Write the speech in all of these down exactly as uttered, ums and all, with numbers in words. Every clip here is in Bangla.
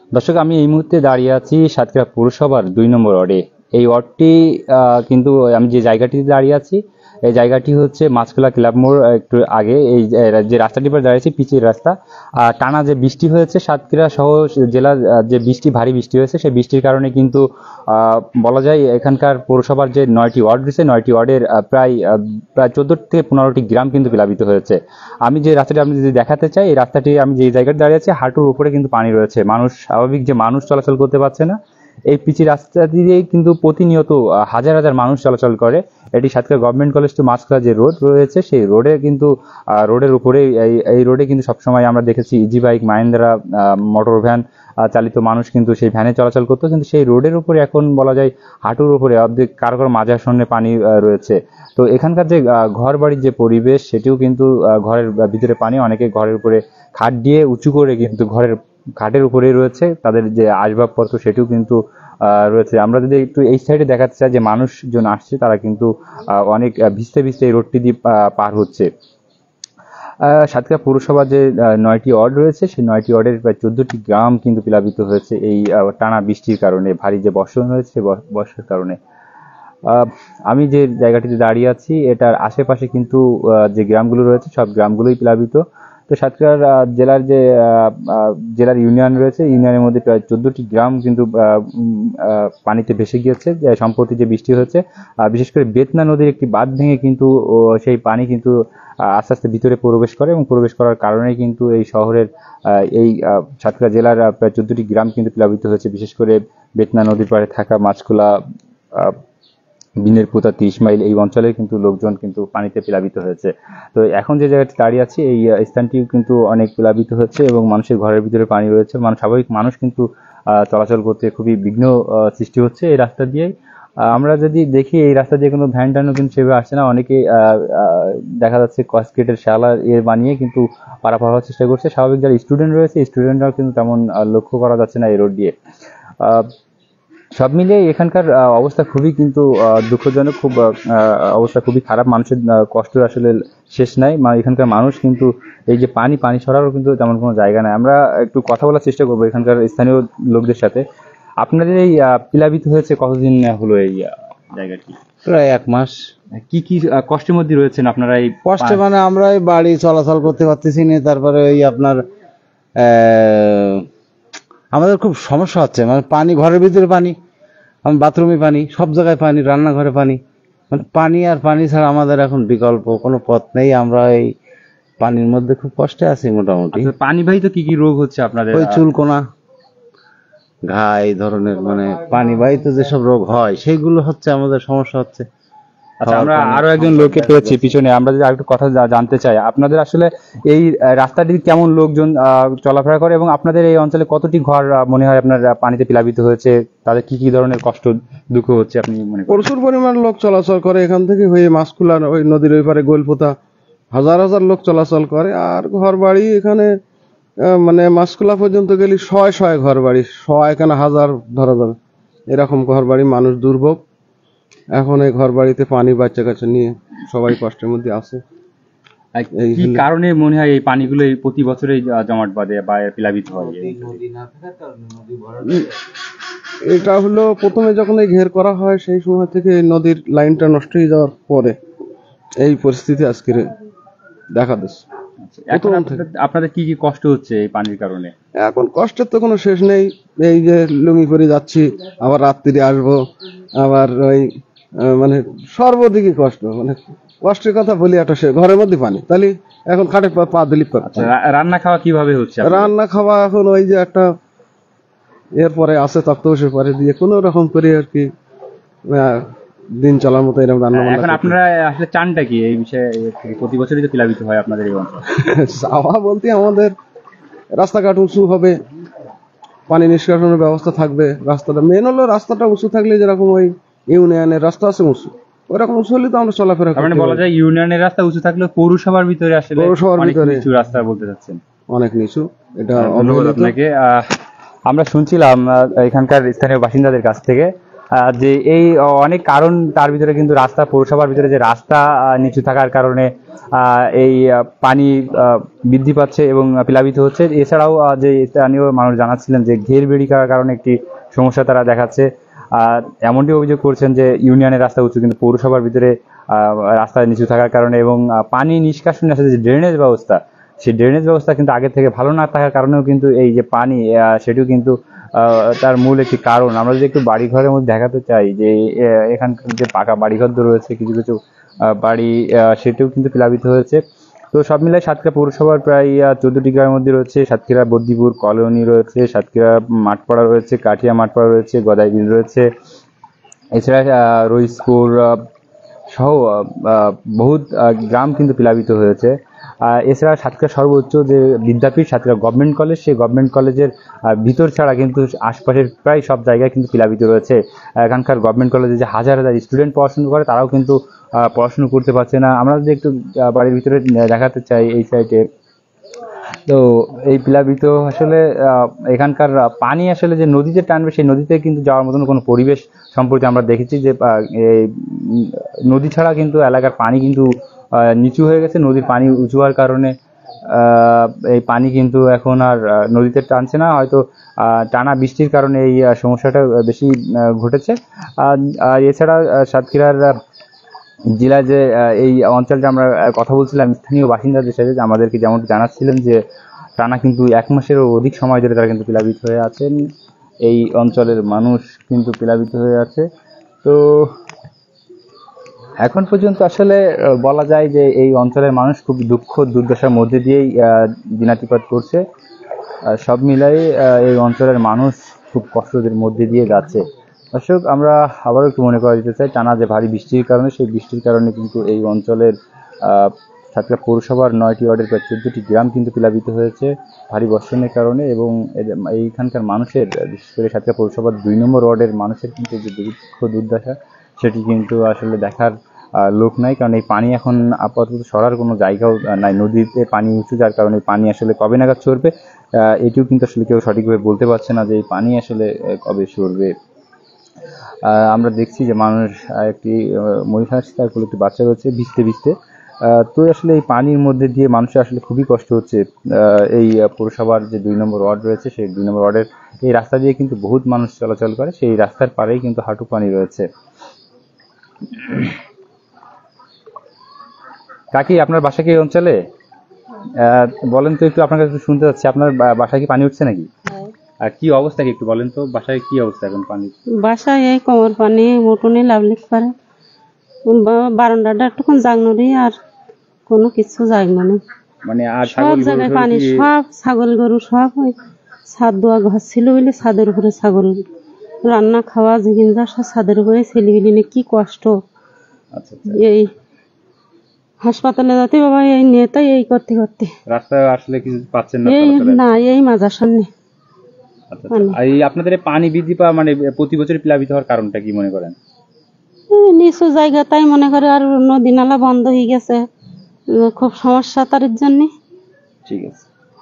দর্শক, আমি এই মুহূর্তে দাঁড়িয়ে আছি সাতক্ষীরা পৌরসভার দুই নম্বর ওয়ার্ডে। এই ওয়ার্ডটি আহ, কিন্তু আমি যে জায়গাটিতে দাঁড়িয়ে আছি, এই জায়গাটি হচ্ছে মাছখোলা ক্লাব মোড় একটু আগে। এই যে যে রাস্তাটির পর দাঁড়িয়েছি, পিচের রাস্তা। আর টানা যে বৃষ্টি হয়েছে সাতক্ষীরা সহ জেলার, আহ, যে বৃষ্টি ভারী বৃষ্টি হয়েছে, সেই বৃষ্টির কারণে কিন্তু আহ, বলা যায় এখানকার পৌরসভার যে নয়টি ওয়ার্ড রয়েছে, নয়টি ওয়ার্ডের আহ, প্রায় আহ, প্রায় চোদ্দ থেকে পনেরোটি গ্রাম কিন্তু প্লাবিত হয়েছে। আমি যে রাস্তাটি আমি যদি দেখাতে চাই, এই রাস্তাটি আমি যে জায়গায় দাঁড়িয়ে আছি, হাঁটুর উপরে কিন্তু পানি রয়েছে। মানুষ, স্বাভাবিক যে মানুষ চলাচল করতে পারছে না। এই পিচি রাস্তা দিয়ে কিন্তু প্রতিনিয়ত আহ, হাজার হাজার মানুষ চলাচল করে। এটি Satkhira government college to Machkhola যে রোড রয়েছে, সেই রোডে কিন্তু আহ, রোডের উপরে এই এই রোডে কিন্তু সবসময় আমরা দেখেছি easy bike, Mahindra motor van uh, চালিত মানুষ কিন্তু সেই ভ্যানে চলাচল করতো। কিন্তু সেই রোডের উপরে এখন বলা যায় হাঁটুর উপরে অর্ধেক, কারো কারো মাজার সঙ্গে পানি আহ, রয়েছে। তো এখানকার যে আহ, ঘর বাড়ির যে পরিবেশ, সেটিও কিন্তু আহ, ঘরের ভিতরে পানি, অনেকে ঘরের উপরে খাট দিয়ে উঁচু করে কিন্তু ঘরের খাটের উপরেই রয়েছে, তাদের যে আসবাবপত্র সেটিও কিন্তু আহ, রয়েছে। আমরা যদি একটু এই সাইডে দেখাতে চাই, যে মানুষজন আসছে, তারা কিন্তু আহ, অনেক আহ, ভিজতে ভিজতে এই রোডটি দিয়ে আহ, পার হচ্ছে। আহ, সাতক্ষীরা পৌরসভার যে আহ, নয়টি ওয়ার্ড রয়েছে, সেই নয়টি ওয়ার্ডের প্রায় চোদ্দটি গ্রাম কিন্তু প্লাবিত হয়েছে এই আহ, টানা বৃষ্টির কারণে, ভারী যে বর্ষণ হয়েছে সেই ব- বর্ষার কারণে। আহ, আমি যে জায়গাটিতে দাঁড়িয়ে আছি, এটার আশেপাশে কিন্তু আহ, যে গ্রামগুলো রয়েছে, সব গ্রামগুলোই প্লাবিত। তো সাতক্ষীরার আহ, জেলার যে আহ, আহ, জেলার ইউনিয়ন রয়েছে, ইউনিয়নের মধ্যে প্রায় চোদ্দটি গ্রাম কিন্তু আহ, উম, আহ, পানিতে ভেসে গিয়েছে। যে সম্প্রতি যে বৃষ্টি হয়েছে, আহ, বিশেষ করে বেতনা নদীর একটি বাঁধ ভেঙে কিন্তু ও, সেই পানি কিন্তু আহ, আস্তে আস্তে ভিতরে প্রবেশ করে, এবং প্রবেশ করার কারণে কিন্তু এই শহরের আহ, এই আহ, সাতক্ষীরা জেলার আহ, প্রায় চোদ্দটি গ্রাম কিন্তু প্লাবিত হয়েছে। বিশেষ করে বেতনা নদীর পাড়ে থাকা মাছখোলা, আহ, বিনের পুতা, ত্রিশ মাইল, এই অঞ্চলের কিন্তু লোকজন কিন্তু পানিতে প্লাবিত হয়েছে। তো এখন যে জায়গাটি দাঁড়িয়ে আছি, এই আহ, স্থানটিও কিন্তু অনেক প্লাবিত হচ্ছে, এবং মানুষের ঘরের ভিতরে পানি রয়েছে। মানুষ, স্বাভাবিক মানুষ কিন্তু আহ, চলাচল করতে খুবই বিঘ্ন আহ, সৃষ্টি হচ্ছে এই রাস্তা দিয়ে। আহ, আমরা যদি দেখি, এই রাস্তা দিয়ে কোনো ভ্যান ট্যানও কিন্তু সেভাবে আসছে না। অনেকে আহ, আহ, দেখা যাচ্ছে কসক্রিটের শালা এ বানিয়ে কিন্তু পারাপার হওয়ার চেষ্টা করছে। স্বাভাবিক যারা স্টুডেন্ট রয়েছে, স্টুডেন্টরাও কিন্তু তেমন আহ, লক্ষ্য করা যাচ্ছে না এই রোড দিয়ে। আহ, সব মিলিয়ে এখানকার আহ, অবস্থা খুবই কিন্তু আহ, দুঃখজনক। খুব আহ, আহ, অবস্থা খুবই খারাপ। মানুষের আহ, কষ্টের আসলে শেষ নাই। মা- এখানকার মানুষ কিন্তু এই যে পানি পানি ছড়ারও কিন্তু তেমন কোনো জায়গা নাই। আমরা একটু কথা বলার চেষ্টা করবো এখানকার স্থানীয় লোকদের সাথে। আপনাদের এই আহ, প্লাবিত হয়েছে কতদিন হলো এই আহ, জায়গাটি? প্রায় এক মাস। কি কি আহ, কষ্টের মধ্যে রয়েছেন আপনারা এই কষ্টে পা- মানে আমরা এই বাড়ি চলাচল করতে পারতেছি না। তারপরে ওই আপনার আহ, আমাদের খুব সমস্যা হচ্ছে, মানে পানি ঘরের ভিতরে পানি, বাথরুমে পানি, সব জায়গায় পানি, রান্নাঘরে পানি, মানে পানি আর পানি ছাড়া আমাদের এখন বিকল্প কোনো পথ নেই। আমরা এই পানির মধ্যে খুব কষ্টে আছি মোটামুটি। আচ্ছা, পানিবাহিত কি কি রোগ হচ্ছে আপনাদের? ওই চুলকোনা, ঘা, এই ধরনের মানে পানিবাহিত যেসব রোগ হয় সেইগুলো হচ্ছে, আমাদের সমস্যা হচ্ছে। আচ্ছা, খাওয়ার আমরা পানি, আরো একজন লোককে পেয়েছি পিছনে। আমরা যদি আরেকটু কথা জা- জানতে চাই, আপনাদের আসলে এই আহ, রাস্তাটি কেমন লোকজন আহ, চলাফেরা করে, এবং আপনাদের এই অঞ্চলে কতটি ঘর আহ, মনে হয় আপনার আহ, পানিতে প্লাবিত হয়েছে? তাদের কি কি ধরনের কষ্ট দুঃখ হচ্ছে আপনি মনে করেন? প্রচুর পরিমাণ লোক চলাচল করে এখান থেকে হয়ে মাছকুলা, ওই নদীর ওই পারে গোলপোতা, হাজার হাজার লোক চলাচল করে। আর ঘর বাড়ি এখানে আহ, মানে মাছকুলা পর্যন্ত গেলে শয় শয় ঘর বাড়ি, শয় এখানে হাজার ধরা যাবে এরকম ঘর বাড়ি। মানুষ দুর্ভোগ। এখন এই ঘর বাড়িতে পানি, বাচ্চা কাচ্চা নিয়ে সবাই কষ্টের মধ্যে আছে। আর কি কারণে মনে হয় এই পানিগুলো এই প্রতি বছরই আহ, জমাট বাঁধে বা প্লাবিত হয়? উম, এটা হলো প্রথমে যখন এই ঘের করা হয়, সেই সময় থেকে এই নদীর লাইনটা নষ্ট হয়ে যাওয়ার পরে এই পরিস্থিতি আজকে দেখা দিচ্ছে। এখন আপনাদের আপনাদের কি কি কষ্ট হচ্ছে এই পানির কারণে? এখন কষ্টের তো কোনো শেষ নেই। এই যে লুঙ্গি পরে যাচ্ছি, আবার রাত্রিরে আসবো, আবার ওই আহ, মানে সর্বদিকে কষ্ট। মানে কষ্টের কথা বলি, একটা সে ঘরের মধ্যে পানি, তাহলে এখন খাটে পা পা দিলি পার- আচ্ছা, রা- রান্না খাওয়া কিভাবে হচ্ছে আপনাদের? রান্না খাওয়া এখন ওই যে একটা এরপরে আছে তক্তপোষের পরে দিয়ে কোনো রকম করে আর কি আহ, দিন চলার মতো এরকম রান্না বান্না এখন করতে। আপনারা আসলে চানটা কি এই বিষয়ে? প্রতি বছরই তো প্লাবিত হয় আপনাদের এই অঞ্চল। চাওয়া বলতে আমাদের রাস্তাঘাট উঁচু হবে, পানি নিষ্কাশনের ব্যবস্থা থাকবে। রাস্তাটা মেন হলো, রাস্তাটা উঁচু থাকলে যেরকম ওই ইউনিয়নের রাস্তা আছে উঁচু, ওরকম উঁচু হলে তো আমরা চলাফেরা তার মানে করতে বলা পারি। যায় ইউনিয়নের রাস্তা উঁচু থাকলেও পৌরসভার ভিতরে আসলে পৌরসভার অনেক ভিতরে নিচু রাস্তা বলতে চাচ্ছেন। অনেক নিচু, এটা ধন্যবাদ অবহেলিত। আপনাকে। আহ, আমরা শুনছিলাম আহ, এখানকার স্থানীয় বাসিন্দাদের কাছ থেকে আহ, যে এই অনেক কারণ, তার ভিতরে কিন্তু রাস্তা, পৌরসভার ভিতরে যে রাস্তা আহ, নিচু থাকার কারণে আহ, এই আহ, পানি আহ, বৃদ্ধি পাচ্ছে এবং প্লাবিত হচ্ছে। এছাড়াও আহ, যে স্থানীয় মানুষ জানাচ্ছিলেন যে ঘের বেড়ি করার কারণে একটি সমস্যা তারা দেখাচ্ছে। আর এমনটি অভিযোগ করছেন যে ইউনিয়নের রাস্তা উঁচু, কিন্তু পৌরসভার ভিতরে আহ, রাস্তা নিচু থাকার কারণে এবং আহ, পানি নিষ্কাশনের আসলে যে ড্রেনেজ ব্যবস্থা, সেই ড্রেনেজ ব্যবস্থা কিন্তু আগে থেকে ভালো না থাকার কারণেও কিন্তু এই যে পানি, আহ, সেটিও কিন্তু আহ, তার মূল একটি কারণ। আমরা যদি একটু বাড়ি ঘরের মধ্যে দেখাতে চাই যে আহ, এখানকার যে পাকা বাড়িঘর রয়েছে, কিছু কিছু আহ, বাড়ি আহ, সেটিও কিন্তু প্লাবিত হয়েছে। তো সব মিলাই সাতক্ষীরা পৌরসভার প্রায় চোদ্দটি গ্রামের মধ্যে রয়েছে সাতক্ষীরা বদ্দিপুর কলোনি রয়েছে, সাতক্ষীরা মাঠপাড়া রয়েছে, কাঠিয়া মাঠপাড়া রয়েছে, গদাইবিল রয়েছে, এছাড়া আহ, রইসপুর আহ, সহ আহ, আহ, বহুত আহ, গ্রাম কিন্তু প্লাবিত হয়েছে। আহ, এছাড়া সাতক্ষীরা সর্বোচ্চ যে বিদ্যাপীঠ সাতক্ষীরা গভর্নমেন্ট কলেজ, সেই গভর্নমেন্ট কলেজের আহ, ভিতর ছাড়া কিন্তু আশপাশের প্রায় সব জায়গায় কিন্তু প্লাবিত রয়েছে। এখানকার গভর্নমেন্ট কলেজে যে হাজার হাজার স্টুডেন্ট পড়াশোনা করে, তারাও কিন্তু আহ, পড়াশোনা করতে পারছে না। আমরা যদি একটু আহ, বাড়ির ভিতরে দেখাতে চাই এই সাইডে, তো এই প্লাবিত আসলে আহ, এখানকার আহ, পানি আসলে যে নদীতে টানবে, সেই নদীতে কিন্তু যাওয়ার মতন কোনো পরিবেশ সম্পর্কে আমরা দেখেছি যে আহ, এই উম, নদী ছাড়া কিন্তু এলাকার পানি কিন্তু আহ, নিচু হয়ে গেছে। নদীর পানি উঁচু হওয়ার কারণে আহ, এই পানি কিন্তু এখন আর আহ, নদীতে টানছে না, হয়তো আহ, টানা বৃষ্টির কারণে এই আহ, সমস্যাটা বেশি আহ, ঘটেছে। আর আর এছাড়া আহ, সাতক্ষীরার আহ, জেলা যে আহ, এই অঞ্চলটা আমরা আহ, কথা বলছিলাম স্থানীয় বাসিন্দাদের সাথে, যে আমাদেরকে যেমন জানাচ্ছিলেন যে টানা কিন্তু এক মাসেরও অধিক সময় ধরে তারা কিন্তু প্লাবিত হয়ে আছেন। এই অঞ্চলের মানুষ কিন্তু প্লাবিত হয়ে আছে। তো এখন পর্যন্ত আসলে আহ, বলা যায় যে এই অঞ্চলের মানুষ খুব দুঃখ দুর্দশার মধ্যে দিয়েই আহ, দিনাতিপাত করছে। আহ, সব মিলাই আহ, এই অঞ্চলের মানুষ খুব কষ্টের মধ্যে দিয়ে যাচ্ছে। দর্শক, আমরা আবারও একটু মনে করা দিতে চাই, টানা যে ভারী বৃষ্টির কারণে, সেই বৃষ্টির কারণে কিন্তু এই অঞ্চলের আহ, সাতক্ষীরা পৌরসভার নয়টি ওয়ার্ডের প্রায় চোদ্দটি গ্রাম কিন্তু প্লাবিত হয়েছে ভারী বর্ষণের কারণে। এবং এদের- এইখানকার মানুষের, বিশেষ করে সাতক্ষীরা পৌরসভার দুই নম্বর ওয়ার্ডের মানুষের কিন্তু যে দুঃখ দুর্দশা, সেটি কিন্তু আসলে দেখার আহ, লোক নাই। কারণ এই পানি এখন আপাতত সরার কোনো জায়গাও আহ, নাই। নদীতে পানি উঁচু, যার কারণে পানি আসলে কবে নাগাদ সরবে আহ, এটিও কিন্তু আসলে কেউ সঠিকভাবে বলতে পারছে না যে এই পানি আসলে আহ, কবে সরবে। আহ, আমরা দেখছি যে মানুষ আহ, একটি আহ, মহিলা আছে, তার কোলে একটি বাচ্চা রয়েছে ভিজতে ভিজতে। আহ, তো আসলে এই পানির মধ্যে দিয়ে মানুষের আসলে খুবই কষ্ট হচ্ছে। আহ, এই আহ, পৌরসভার যে দুই নম্বর ওয়ার্ড রয়েছে, সেই দুই নম্বর ওয়ার্ডের এই রাস্তা দিয়ে কিন্তু বহুত মানুষ চলাচল করে, সেই রাস্তার পাড়েই কিন্তু হাঁটু পানি রয়েছে। কাকি, আপনার বাসা কি এই অঞ্চলে? আহ, বলেন তো একটু, আপনার কাছে একটু শুনতে চাচ্ছি, আপনার বা- বাসায় কি পানি উঠছে নাকি? আর কি অবস্থা কি একটু বলেন তো, বাসায় কি অবস্থা এখন পানি? বাসায় এই কোমর পানি উঠোনে লাভলিক পারে, বা- বারান্দাটা একটুক্ষণ জাগনি আর কোনো কিছু জাগনো নেই। মানে আর সব ছাগল গরু জায়গায় টরু পানি, কি? সব ছাগল গরু সব ওই ছাদ দোয়া ঘর ছিল বলে ছাদের উপরে ছাগল রান্না খাওয়া যেদিন যা সব ছাদের উপরে ছেলেগুলি নিয়ে কি কষ্ট। আচ্ছা আচ্ছা। এই হাসপাতালে যাতে বাবা এই নেতা এই করতে করতে রাস্তায় আসলে কিছু পাচ্ছেন না এই চলাচলের? না এই মাজার সামনে আচ্ছা আচ্ছা। আর এই আপনাদের এই পানি বৃদ্ধি পাওয়া মানে প্রতি বছর প্লাবিত হওয়ার কারণটা কি মনে করেন? এই নিচু জায়গা, তাই মনে করে আর নদী নালা বন্ধ হয়ে গেছে, উম, খুব সমস্যা তার জন্য। ঠিক আছে।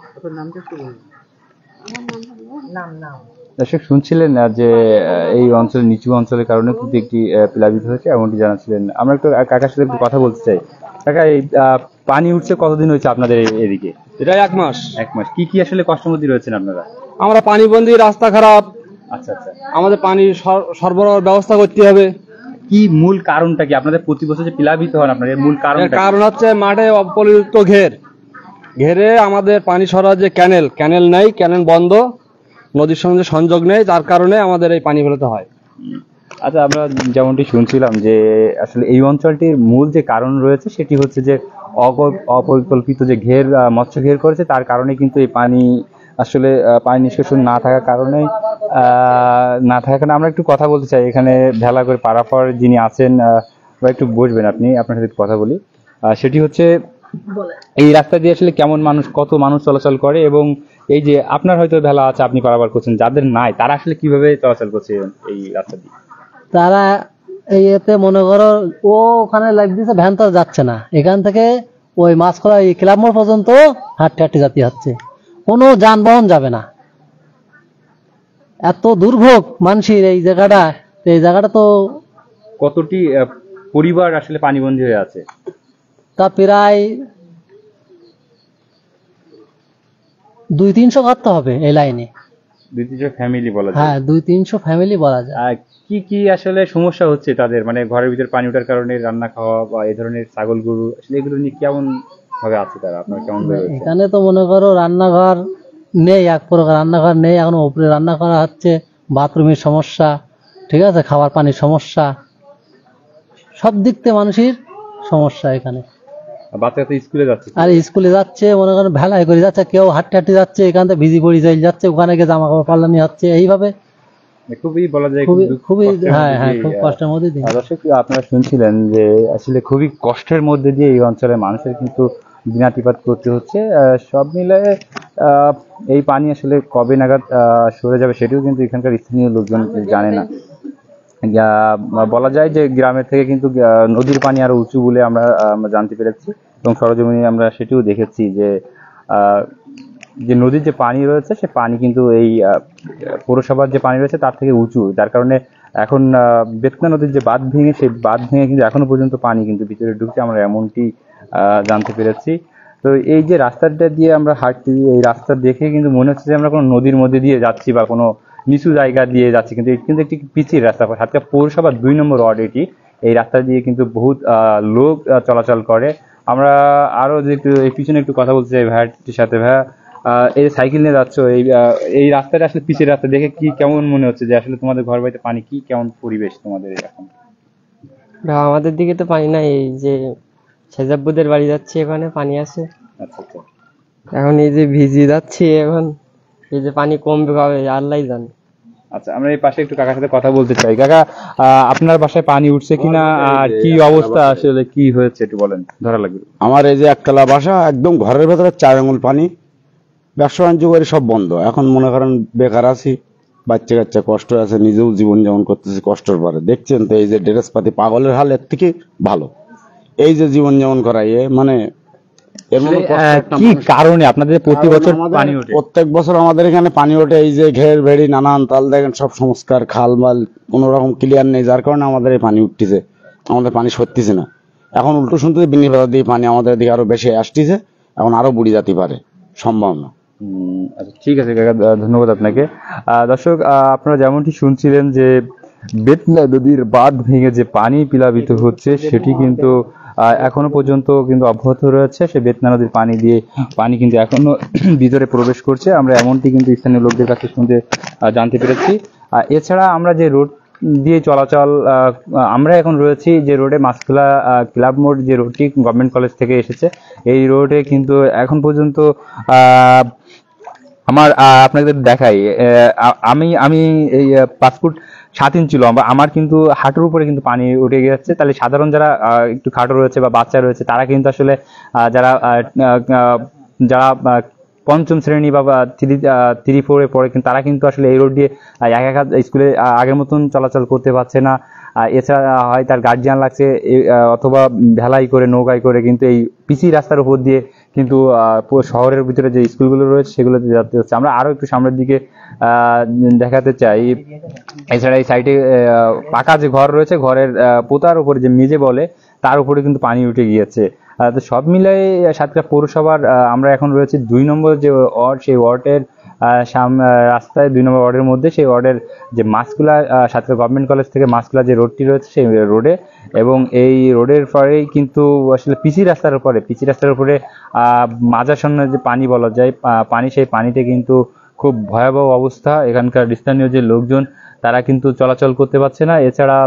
দর্শক, শুনছিলেন আহ, যে আহ, এই অঞ্চলের নিচু অঞ্চলের কারণে কিন্তু একটি আহ, প্লাবিত হয়েছে, এমনটি জানাচ্ছিলেন। আমরা একটু আহ, কাকার সাথে একটু কথা বলতে চাই। কাকা, এই আহ, পানি উঠছে কতদিন হয়েছে আপনাদের এই- এদিকে? এটা এক মাস। এক মাস। কি কি আসলে কষ্টের মধ্যে রয়েছেন আপনারা? আমরা পানিবন্দী, রাস্তা খারাপ, আচ্ছা আচ্ছা। আমাদের পানি সর- সরবরাহের ব্যবস্থা করতে হবে। কি মূল কারণটা কি আপনাদের প্রতি বছর যে প্লাবিত হন আপনার, এর মূল এর কারণটা কি? কারণ হচ্ছে মাঠে অপরিযুক্ত ঘের, ঘেরে আমাদের পানি সরার যে ক্যানেল, ক্যানেল নেই, ক্যানেল বন্ধ, নদীর সঙ্গে সংযোগ নেই, যার কারণে আমাদের এই পানি ফেলতে হয়। হুম। আচ্ছা, আমরা যেমনটি শুনছিলাম যে আসলে এই অঞ্চলটির মূল যে কারণ রয়েছে, সেটি হচ্ছে যে অক- অপরিকল্পিত যে ঘের, আহ, মৎস্য ঘের করেছে, তার কারণে কিন্তু এই পানি আসলে আহ, পানি নিষ্কাশন না থাকার কারণে আহ, না থাকার কারণে আমরা একটু কথা বলতে চাই। এখানে ভেলা করে পারাপার যিনি আছেন, আহ, বা একটু বসবেন আপনি, আপনার সাথে একটু কথা বলি। আহ, সেটি হচ্ছে এই রাস্তা দিয়ে আসলে কেমন মানুষ, কত মানুষ চলাচল করে, এবং এই যে আপনার হয়তো ভেলা আছে, আপনি পারাপার করছেন, যাদের নাই তারা আসলে কিভাবে চলাচল করছে এই রাস্তা দিয়ে? তারা এই এতে মনে করো ও ওখানে লাইভ দিচ্ছে, ভ্যান তো যাচ্ছে না, এখান থেকে ওই মাছখোলা এই ক্লাব মোড় পর্যন্ত হাঁটতে হাঁটতে যেতে হচ্ছে, কোনো যানবাহন যাবে না। এত দুর্ভোগ মানুষের এই জায়গাটা, তো এই জায়গাটা তো কতটি আহ, পরিবার আসলে পানিবন্দী হয়ে আছে? তা প্রায় দুই তিনশো ঘর তো হবে এই লাইনে। দুই তিনশো ফ্যামিলি বলা যায়। হ্যাঁ, দুই তিনশো ফ্যামিলি বলা যায়। আহ, কি কি আসলে সমস্যা হচ্ছে তাদের, মানে ঘরের ভিতর পানি ওঠার কারণে রান্না খাওয়া বা এই ধরনের ছাগল গরু আসলে এগুলো নিয়ে কেমন ভাবে আছে তারা, আপনার কেমন ভাবে হচ্ছে? এখানে তো মনে করো রান্নাঘর নেই, এক প্রকার রান্নাঘর নেই, এখন উপরে রান্না করা হচ্ছে, বাথরুমের সমস্যা, ঠিক আছে, খাবার পানির সমস্যা, সব দিক থেকে মানুষের সমস্যা এখানে। বাচ্চারা তো স্কুলে যাচ্ছে। আর স্কুলে যাচ্ছে মনে করেন ভেলাই করে যাচ্ছে, কেউ হাঁটতে হাঁটতে যাচ্ছে, এখান থেকে ভিজি পড়ি যাই যাচ্ছে, ওখানে গিয়ে জামা কাপড় পাল্লানি হচ্ছে, এইভাবে খুবই বলা যায় খুবই দুঃখ- খুবই কষ্টের হ্যাঁ মধ্যে হ্যাঁ দিয়ে, খুব আহ, কষ্টের মধ্যে দিন। আহ, দর্শক আপনারা শুনছিলেন যে আসলে খুবই কষ্টের মধ্যে দিয়ে এই অঞ্চলের মানুষের কিন্তু দিনাতিপাত করতে হচ্ছে। আহ, সব মিলায়ে আহ, এই পানি আসলে কবে নাগাদ আহ, সরে যাবে সেটিও কিন্তু এখানকার স্থানীয় লোকজন জানে না। আহ, বলা যায় যে গ্রামের থেকে কিন্তু আহ, নদীর পানি আরো উঁচু বলে আমরা আহ, আমরা জানতে পেরেছি এবং সরজমিনে আমরা সেটিও দেখেছি যে আহ, যে নদীর যে পানি রয়েছে সে পানি কিন্তু এই আহ, পৌরসভার যে পানি রয়েছে তার থেকে উঁচু, যার কারণে এখন আহ, বেতনা নদীর যে বাঁধ ভেঙে সেই বাঁধ ভেঙে কিন্তু এখনো পর্যন্ত পানি কিন্তু ভিতরে ঢুকছে, আমরা এমনটি আহ, জানতে পেরেছি। তো এই যে রাস্তাটা দিয়ে আমরা হাঁটছি, এই রাস্তা দেখে কিন্তু মনে হচ্ছে যে আমরা কোনো নদীর মধ্যে দিয়ে যাচ্ছি বা কোনো নিচু জায়গা দিয়ে যাচ্ছি, কিন্তু এটি কিন্তু একটি পিচির রাস্তা। সাতক্ষীরা পৌরসভার দুই নম্বর ওয়ার্ড এটি। এই রাস্তা দিয়ে কিন্তু বহুত আহ, লোক আহ, চলাচল করে। আমরা আরো যে একটু এই পিছনে একটু কথা বলতে চাই ভাইয়াটির সাথে। ভাইয়া, আহ, এই যে সাইকেল নিয়ে যাচ্ছ, এই আহ, এই রাস্তাটা আসলে পিচের রাস্তা দেখে কি কেমন মনে হচ্ছে, যে আসলে তোমাদের ঘর বাড়িতে পানি কি কেমন পরিবেশ তোমাদের এখন? না, আমাদের দিকে তো পানি নাই। এই যে শেজাব্বুদের বাড়ি যাচ্ছি, এখানে পানি আছে। আচ্ছা আচ্ছা। এখন এই যে ভিজি যাচ্ছি, এখন এই যে পানি কমবে কবে আল্লাহ জানে। আচ্ছা, আমরা এই পাশে একটু কাকার সাথে কথা বলতে চাই। কাকা, আহ, আপনার বাসায় পানি উঠছে কিনা আর কি অবস্থা, আসলে কি হয়েছে একটু বলেন, ধরা লাগবে। আমার এই যে একতলা বাসা, একদম ঘরের ভেতরে চার আঙুল পানি, ব্যবসা বাণিজ্য করে সব বন্ধ। এখন মনে করেন বেকার আছি, বাচ্চা কাচ্চা কষ্ট আছে, নিজেও জীবন যেমন করতেছি কষ্টের পরে। দেখছেন তো এই যে ড্রেস পাতি, পাগলের হাল এর থেকে ভালো এই যে জীবন যেমন করাই, এ মানে এর মধ্যে কষ্ট আহ, একটা কি মানুষ- কারণে আপনাদের প্রতি কারণ বছর আমাদের পানি ওঠে? প্রত্যেক বছর আমাদের এখানে পানি ওঠে, এই যে ঘের ভেড়ি নানান তাল, দেখেন সব সংস্কার খাল মাল কোনো রকম ক্লিয়ার নেই, যার কারণে আমাদের এই পানি উঠতেছে, আমাদের পানি সরতেছে না। এখন উল্টো শুনতে বিনি পাতা দিয়ে পানি আমাদের দিকে আরো বেশি আসতেছে, এখন আরো বুড়ি যেতে পারে সম্ভাবনা। হুম, আচ্ছা ঠিক আছে কাকা, আহ, ধন্যবাদ আপনাকে। আহ, দর্শক, আহ, আপনারা যেমনটি শুনছিলেন যে বেতনা নদীর বাঁধ ভেঙে যে পানি প্লাবিত হচ্ছে সেটি কিন্তু আহ, এখনো পর্যন্ত কিন্তু অব্যাহত রয়েছে। সে বেতনা নদীর পানি দিয়ে পানি কিন্তু এখনো ভিতরে প্রবেশ করছে, আমরা এমনটি কিন্তু স্থানীয় লোকদের কাছে শুনতে আহ, জানতে পেরেছি। আর এছাড়া আমরা যে রোড দিয়ে চলাচল, আহ, আমরা এখন রয়েছি যে রোডে মাছখোলা আহ, ক্লাব মোড়, যে রোডটি গভর্নমেন্ট কলেজ থেকে এসেছে, এই রোডে কিন্তু এখন পর্যন্ত আহ, আমার আহ, আপনাদের দেখাই, আহ, আমি আমি এই আহ, পাঁচ ফুট সাত ইঞ্চি লম্বা, আমার কিন্তু হাঁটুর উপরে কিন্তু পানি উঠে গেছে। তাহলে সাধারণ যারা আহ, একটু খাটো রয়েছে বা বাচ্চা রয়েছে তারা কিন্তু আসলে আহ, যারা আহ, আহ, যারা আহ, পঞ্চম শ্রেণী বা থ্রি থ্রি ফোরে পড়ে, কিন্তু তারা কিন্তু আসলে এই রোড দিয়ে আহ, এক এক স্কুলে আগের মতন চলাচল করতে পারছে না। আহ, এছাড়া হয় তার গার্জিয়ান লাগছে এ- আহ, অথবা ভেলাই করে নৌকায় করে কিন্তু এই পিসি রাস্তার উপর দিয়ে কিন্তু আহ, পুরো শহরের ভিতরে যে স্কুলগুলো রয়েছে সেগুলোতে যেতে হচ্ছে। আমরা আরো একটু সামনের দিকে আহ, দেখাতে চাই। এছাড়া এই সাইডে পাকা যে ঘর রয়েছে, ঘরের আহ, পোতার উপরে যে মেঝে বলে তার উপরে কিন্তু পানি উঠে গিয়েছে। আহ, তো সব মিলাই সাতক্ষীরা পৌরসভার আহ, আমরা এখন রয়েছি দুই নম্বর যে ওয়ার্ড, সেই ওয়ার্ডের আহ, সাম- আহ, রাস্তায় দুই নম্বর ওয়ার্ডের মধ্যে, সেই ওয়ার্ডের যে Machkula uh, Satkhira government college থেকে মাছকুলা যে রোডটি রয়েছে সেই রোডে, এবং এই রোডের পরেই কিন্তু আসলে পিচি রাস্তার উপরে পিচি রাস্তার উপরে আহ মাঝাসন্ন যে পানি বলা যায়, আহ, পানি, সেই পানিতে কিন্তু খুব ভয়াবহ অবস্থা। এখানকার স্থানীয় যে লোকজন তারা কিন্তু চলাচল করতে পারছে না। এছাড়া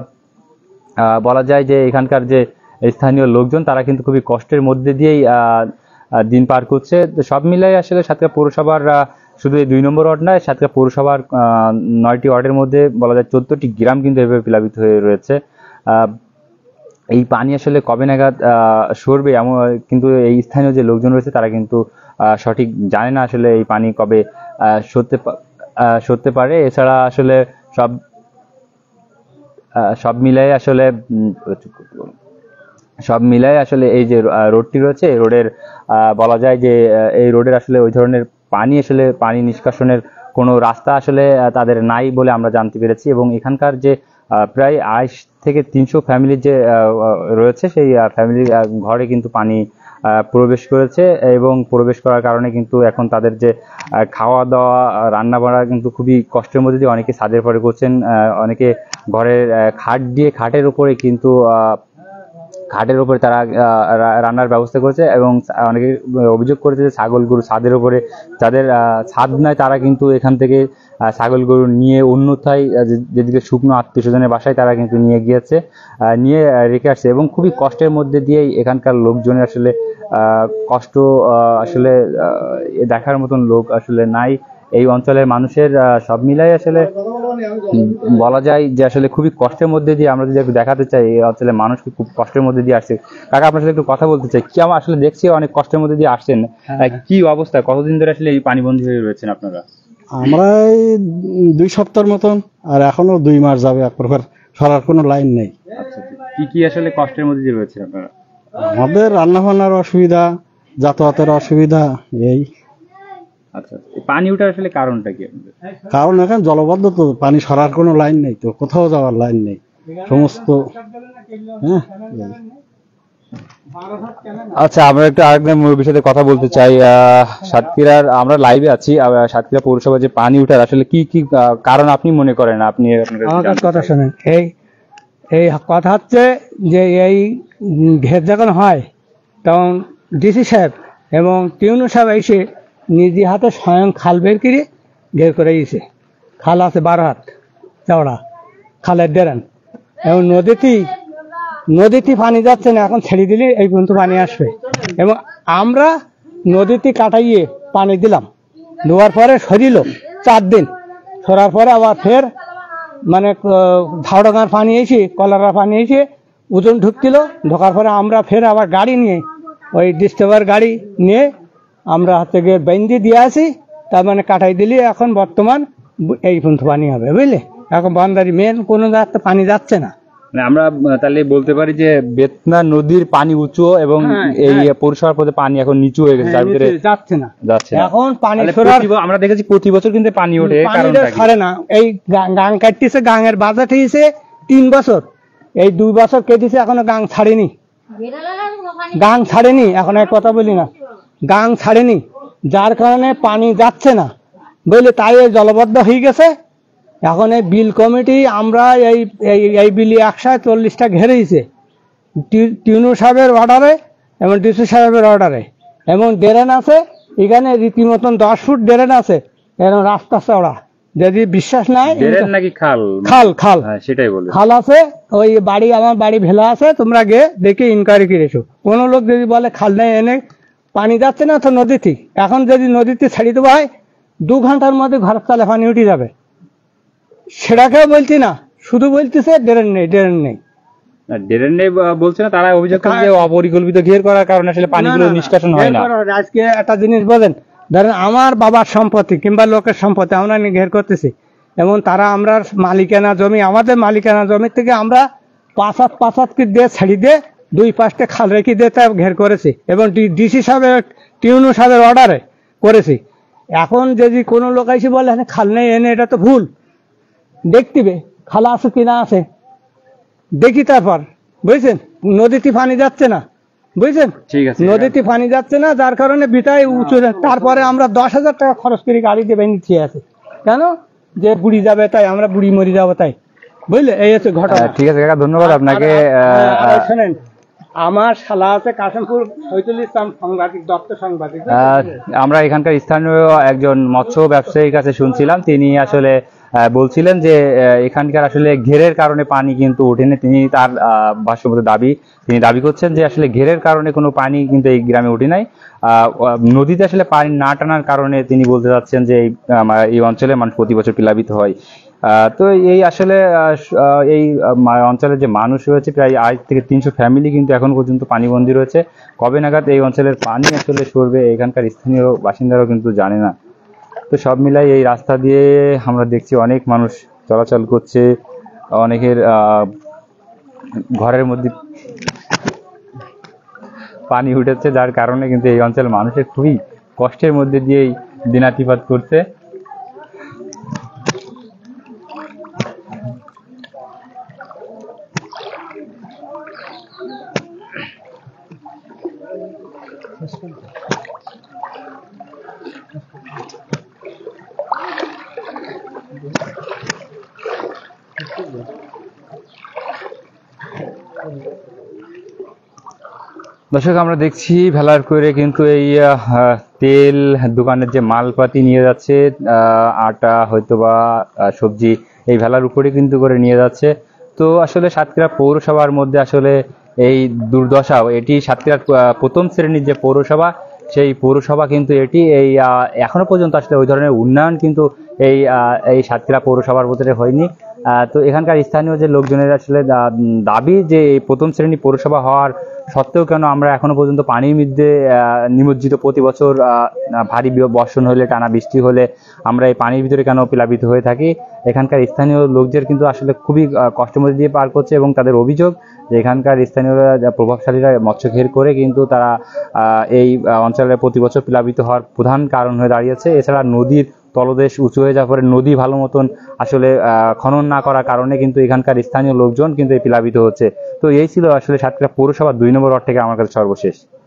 আহ, বলা যায় যে এখানকার যে স্থানীয় লোকজন তারা কিন্তু খুবই কষ্টের মধ্যে দিয়েই আহ, আহ, দিন পার করছে। তো সব মিলাই আসলে সাতক্ষীরা পৌরসভার আহ, শুধু এই দুই নম্বর ওয়ার্ড নয়, সাতক্ষীরা পৌরসভার আহ, নয়টি ওয়ার্ডের মধ্যে বলা যায় চোদ্দটি গ্রাম কিন্তু এভাবে প্লাবিত হয়ে রয়েছে। আহ, এই পানি আসলে কবে নাগাদ আহ, সরবে এমন কিন্তু এই স্থানীয় যে লোকজন রয়েছে তারা কিন্তু আহ, সঠিক জানে না আসলে এই পানি কবে আহ, সরতে পা- আহ, সরতে পারে। এছাড়া আসলে সব আহ, সব মিলাই আসলে উম, চুপ করতে বলুন। সব মিলাই আসলে এই যে আহ, রোডটি রয়েছে, এই রোডের আহ, বলা যায় যে আহ, এই রোডের আসলে ওই ধরনের পানি আসলে পানি নিষ্কাশনের কোনো রাস্তা আসলে আহ, তাদের নাই বলে আমরা জানতে পেরেছি। এবং এখানকার যে আহ, প্রায় আড়াইশ থেকে তিনশো ফ্যামিলি যে আহ, আহ, রয়েছে সেই ফ্যামিলির ঘরে কিন্তু পানি আহ, প্রবেশ করেছে, এবং প্রবেশ করার কারণে কিন্তু এখন তাদের যে আহ, খাওয়া দাওয়া রান্না বান্না কিন্তু খুবই কষ্টের মধ্যে দিয়ে অনেকে ছাদের পরে করছেন, আহ, অনেকে ঘরের আহ, খাট দিয়ে খাটের উপরে কিন্তু আহ, খাটের উপরে তারা আহ, রা- রান্নার ব্যবস্থা করেছে, এবং অনেকে অভিযোগ করেছে যে ছাগল গরু ছাদের উপরে যাদের আহ, ছাদ নাই তারা কিন্তু এখান থেকে আহ, ছাগল গরু নিয়ে অন্যথায় আহ, যে- যেদিকে শুকনো আত্মীয় স্বজনের বাসায় তারা কিন্তু নিয়ে গিয়েছে, আহ, নিয়ে আহ, রেখে আসছে, এবং খুবই কষ্টের মধ্যে দিয়েই এখানকার লোকজনের আসলে আহ, কষ্ট আহ, আসলে আহ, দেখার মতন লোক আসলে নাই এই অঞ্চলের মানুষের। আহ, সব মিলাই আসলে উম, বলা যায় যে আসলে খুবই কষ্টের মধ্যে দিয়ে আমরা যদি একটু দেখাতে চাই এই অঞ্চলের মানুষকে খুব কষ্টের মধ্যে দিয়ে আসছে। কাকা আপনার সাথে একটু কথা বলতে চাই, কি আমার আসলে দেখছি অনেক কষ্টের মধ্যে দিয়ে আসছেন, আহ, কি অবস্থা, কতদিন ধরে আসলে এই পানিবন্দী হয়ে রয়েছেন আপনারা? আমরা এই দুই সপ্তাহের মতন, আর এখনো দুই মাস যাবে, এক প্রকার সরার কোনো লাইন নেই। আচ্ছা, কি কি আসলে কষ্টের মধ্যে দিয়ে রয়েছেন আপনারা? আমাদের রান্না বান্নার অসুবিধা, যাতায়াতের অসুবিধা, এই আচ্ছা, এই পানি ওঠার আসলে কারণটা কি আপনাদের? কারণ এখানে জলবদ্ধ তো, পানি সরার কোনো লাইন নেই, তো কোথাও যাওয়ার লাইন নেই সমস্ত। হ্যাঁ, এই। আচ্ছা, আমরা একটু আরেকজন মুরব্বীর সাথে কথা বলতে চাই। আহ, সাতক্ষীরার আমরা লাইভে আছি, আহ, সাতক্ষীরা পৌরসভা যে পানি ওঠার আসলে কি কি আহ, কারণ আপনি মনে করেন? আপনি আপনার কাছে আমার জানতে কথা চাই। শোনেন, এই এই কথা হচ্ছে যে এই উম, ঘের যখন হয় তখন ডিসি সাহেব এবং টিউনু সাহেব এসে নিজে হাতে স্বয়ং খাল বের করে ঘের করে দিয়েছে। খাল আছে বারো হাত চওড়া, খালের ডেরান, এবং নদীতে নদীতে পানি যাচ্ছে না, এখন ছেড়ে দিলে এই পর্যন্ত পানি আসবে, এবং আমরা নদীতে কাটাইয়ে পানি দিলাম, দেওয়ার পরে সরিল চার দিন, সরার পরে আবার ফের মানে ধাওড়াগাঁর পানি এসে কলার পানি এসে ওজন ঢুকছিল, ঢোকার পরে আমরা ফের আবার গাড়ি নিয়ে ওই ডিস্টার্বার গাড়ি নিয়ে আমরা হাতে গিয়ে বেঁধে দিয়ে আসি, তার মানে কাটাই দিলি এখন বর্তমান এই পর্যন্ত পানি হবে, বুঝলে? এখন বান্দারি মেন কোনো জায়গাতে পানি যাচ্ছে না। মানে আমরা আহ, তাহলে বলতে পারি যে বেতনা নদীর পানি উঁচু, এবং হ্যাঁ, এই হ্যাঁ। পৌরসভার পথে পানি এখন নিচু হয়ে গেছে, যার ভিতরে যাচ্ছে না, যাচ্ছে না। এখন পানি তাহলে সরার প্রতি ব- আমরা দেখেছি প্রতি বছর কিন্তু পানি ওঠে, পানিটা কারণটা কি? সরে না। এই গা- গাং কাটতেছে, গাঙের বাজার হয়েছে তিন বছর, এই দুই বছর কেটেছে, এখনো গাং ছাড়েনি, গাং ছাড়েনি, এখন এক কথা বলি না, গাং ছাড়েনি, যার কারণে পানি যাচ্ছে না, বুঝলে? তাই এই জলবদ্ধ হয়ে গেছে। এখন এই বিল কমিটি আমরা এই এই- এই বিলি একশো চল্লিশটা ঘেরেছে টিউনু সাহেবের অর্ডারে এবং ডিসি সাহেবের অর্ডারে, এবং ড্রেন আছে এখানে রীতিমতন দশ ফুট ড্রেন আছে, এরকম রাস্তা চওড়া, যদি বিশ্বাস নাই ড্রেন নাকি খাল? খাল খাল হ্যাঁ, সেটাই বলে। খাল আছে, ওই বাড়ি আমার বাড়ি ভেলা আছে, তোমরা গিয়ে দেখে ইনকোয়ারি করেছো। কোনো লোক যদি বলে খাল নেই, এনে পানি যাচ্ছে না তো নদীতে, এখন যদি নদীতে ছেড়ে দেওয়া হয় দু ঘন্টার মধ্যে ঘরের তলে পানি উঠে যাবে, সেটাকেও বলছি না, শুধু বলতেছে ড্রেন নেই, ড্রেন নেই। ড্রেন নেই আহ, বলছে না, তারা অভিযোগ করে যে অপরিকল্পিত ঘের করার কারণে আসলে পানিগুলো না, না, না, নিষ্কাশন হয় ঘের না। করা হয়। আজকে একটা জিনিস বলেন, ধরেন আমার বাবার সম্পত্তি কিংবা লোকের সম্পত্তি আমরা নিয়ে ঘের করতেছি, এবং তারা আমরা মালিকানা জমি, আমাদের মালিকানা জমি থেকে আমরা পাঁচ হাত পাঁচ হাত কি দিয়ে ছেড়ে দিয়ে দুই পাশটা খাল রেখে দিয়ে তা ঘের করেছি, এবং ডিসি সাহেবের টিউনু সাহেবের অর্ডারে করেছি। এখন যদি কোনো লোক এসে বলে হ্যাঁ খাল নেই, এনে এটা তো ভুল, দেখতিবে খাল আছে কিনা আছে দেখি, তারপর বুঝছেন নদীতে পানি যাচ্ছে না, বুঝছেন? ঠিক আছে। নদীতে পানি যাচ্ছে না, যার কারণে বিটাই উঁচু, তারপরে আমরা দশ হাজার টাকা খরচ করে গাড়ি দিয়ে বেঁধে আছি, কেন? যে বুড়ি যাবে তাই, আমরা বুড়ি মরি যাবো তাই, বুঝলে? এই হচ্ছে ঘটনা। আহ, ঠিক আছে কাকা, ধন্যবাদ আপনাকে। আর- আর- আহ, আর শোনেন, আমার শালা আছে কাশিমপুর, শহীদুল ইসলাম সাংবাদিক, দত্ত সাংবাদিক। আহ, আমরা এখানকার স্থানীয় একজন মৎস্য ব্যবসায়ীর কাছে শুনছিলাম, তিনি আসলে আহ, বলছিলেন যে আহ, এখানকার আসলে ঘেরের কারণে পানি কিন্তু ওঠেনি। তিনি তার আহ, ভাষ্যমত দাবি তিনি দাবি করছেন যে আসলে ঘেরের কারণে কোনো পানি কিন্তু এই গ্রামে ওঠে নাই, আহ, নদীতে আসলে পানি না টানার কারণে তিনি বলতে চাচ্ছেন যে এই আহ, এই অঞ্চলে মানুষ প্রতি বছর প্লাবিত হয়। আহ, তো এই আসলে আহ, স- আহ, এই আহ, অঞ্চলের যে মানুষ রয়েছে প্রায় আড়াই থেকে তিনশো ফ্যামিলি কিন্তু এখন পর্যন্ত পানিবন্দী রয়েছে। কবে নাগাদ এই অঞ্চলের পানি আসলে সরবে এখানকার স্থানীয় বাসিন্দারাও কিন্তু জানে না। তো সব মিলাই এই রাস্তা দিয়ে আমরা দেখছি অনেক মানুষ চলাচল করছে, অনেকের আহ, ঘরের মধ্যে পানি উঠেছে, যার কারণে কিন্তু এই অঞ্চলের মানুষের খুবই কষ্টের মধ্যে দিয়েই দিনাতিপাত করছে। দর্শক, আমরা দেখছি ভেলার করে কিন্তু এই আহ, তেল দোকানের যে মালপাতি নিয়ে যাচ্ছে, আহ, আটা হয়তোবা আহ, সবজি এই ভেলার উপরে কিন্তু করে নিয়ে যাচ্ছে। তো আসলে সাতক্ষীরা পৌরসভার মধ্যে আসলে এই দুর্দশা, এটি সাতক্ষীরার আহ, প্রথম শ্রেণীর যে পৌরসভা, সেই পৌরসভা কিন্তু এটি এই আহ, এখনো পর্যন্ত আসলে ওই ধরনের উন্নয়ন কিন্তু এই আহ, এই সাতক্ষীরা পৌরসভার ভিতরে হয়নি। আহ, তো এখানকার স্থানীয় যে লোকজনের আসলে দা- দাবি যে এই প্রথম শ্রেণী পৌরসভা হওয়ার সত্ত্বেও কেন আমরা এখনো পর্যন্ত পানির মধ্যে আহ, নিমজ্জিত, প্রতি বছর আহ, ভারী বি- বর্ষণ হলে, টানা বৃষ্টি হলে আমরা এই পানির ভিতরে কেন প্লাবিত হয়ে থাকি। এখানকার স্থানীয় লোকদের কিন্তু আসলে খুবই আহ, কষ্টের মধ্যে দিয়ে পার করছে, এবং তাদের অভিযোগ যে এখানকার স্থানীয়রা, যা প্রভাবশালীরা মৎস্য ঘের করে কিন্তু তারা আহ, এই আহ, অঞ্চলে প্রতি বছর প্লাবিত হওয়ার প্রধান কারণ হয়ে দাঁড়িয়েছে। এছাড়া নদীর তলদেশ উঁচু হয়ে যাওয়ার পরে নদী ভালো মতন আসলে আহ, খনন না করার কারণে কিন্তু এখানকার স্থানীয় লোকজন কিন্তু এই প্লাবিত হচ্ছে। তো এই ছিল আসলে সাতক্ষীরা পৌরসভার দুই নম্বর ওয়ার্ড থেকে আমার কাছে সর্বশেষ।